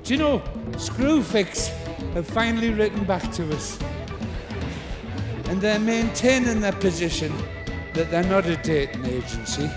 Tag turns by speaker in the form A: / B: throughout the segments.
A: Do you know, Screwfix have finally written back to us. And they're maintaining their position that they're not a dating agency.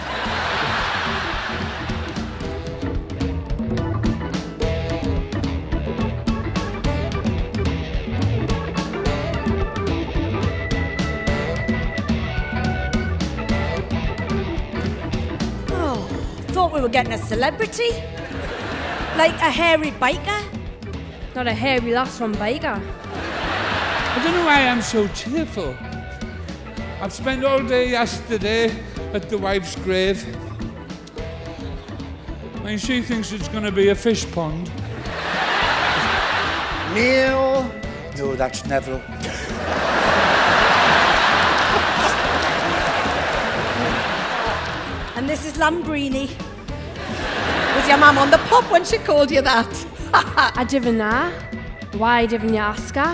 B: Thought we were getting a celebrity. Like a hairy Byker.
C: Not a hairy lass from Byker.
A: I don't know why I'm so cheerful. I've spent all day yesterday at the wife's grave. And she thinks it's going to be a fish pond. Neil. No, that's Neville.
B: And this is Lambrini.
D: Was your mum on the pub when she called you that?
C: I didn't know. Why didn't you ask her?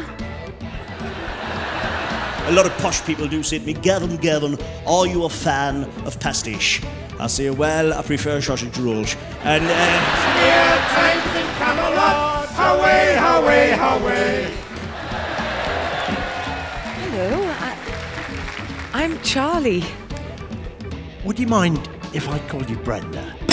E: A lot of posh people do say to me, Gavin, are you a fan of pastiche? I say, well, I prefer sausage rolls. And,
F: Near times in Camelot, away, away, away.
D: Hello, I'm Charlie.
G: Would you mind if I called you Brenda?